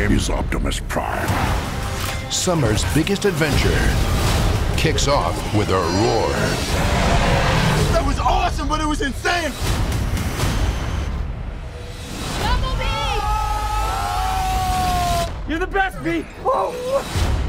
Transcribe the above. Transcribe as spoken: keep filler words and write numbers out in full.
name is Optimus Prime. Summer's biggest adventure kicks off with a roar. That was awesome, but it was insane! Bumblebee! You're the best, Bee! Whoa.